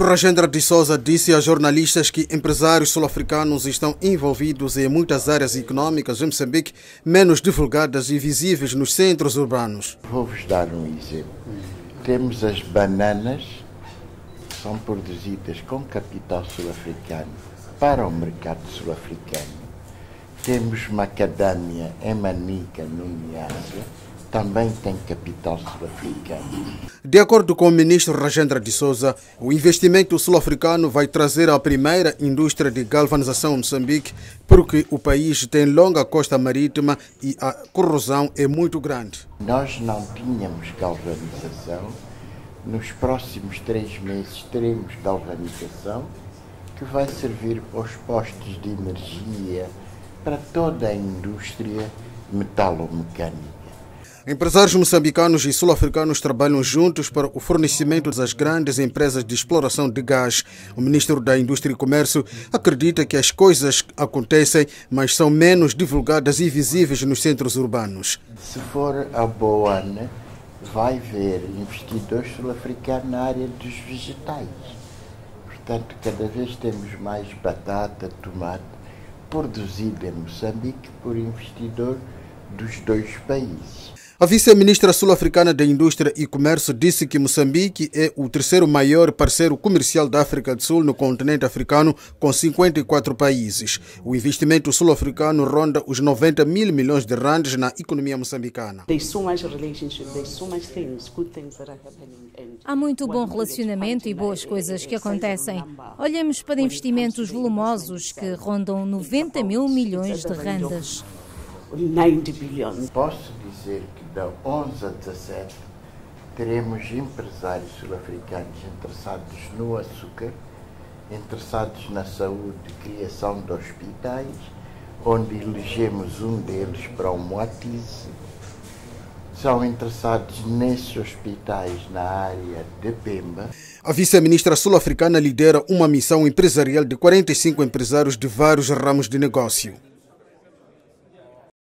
Rajendra de Souza disse a jornalistas que empresários sul-africanos estão envolvidos em muitas áreas econômicas em Moçambique, menos divulgadas e visíveis nos centros urbanos. Vou-vos dar um exemplo. Temos as bananas, que são produzidas com capital sul-africano para o mercado sul-africano. Temos macadâmia em Manica, no Niassa, também tem capital sul-africano. De acordo com o ministro Rajendra de Souza, o investimento sul-africano vai trazer a primeira indústria de galvanização em Moçambique, porque o país tem longa costa marítima e a corrosão é muito grande. Nós não tínhamos galvanização. Nos próximos 3 meses teremos galvanização, que vai servir aos postos de energia para toda a indústria metalomecânica. Empresários moçambicanos e sul-africanos trabalham juntos para o fornecimento das grandes empresas de exploração de gás. O ministro da Indústria e Comércio acredita que as coisas acontecem, mas são menos divulgadas e visíveis nos centros urbanos. Se for a Boana, vai ver investidores sul-africanos na área dos vegetais. Portanto, cada vez temos mais batata, tomate, produzido em Moçambique por investidor dos 2 países. A vice-ministra sul-africana da Indústria e Comércio disse que Moçambique é o terceiro maior parceiro comercial da África do Sul no continente africano, com 54 países. O investimento sul-africano ronda os 90 mil milhões de randes na economia moçambicana. Há muito bom relacionamento e boas coisas que acontecem. Olhemos para investimentos volumosos que rondam 90 mil milhões de randes. 90 bilhões. Posso dizer que da 11 a 17 teremos empresários sul-africanos interessados no açúcar, interessados na saúde e criação de hospitais, onde elegemos um deles para o Moatize. São interessados nesses hospitais na área de Pemba. A vice-ministra sul-africana lidera uma missão empresarial de 45 empresários de vários ramos de negócio.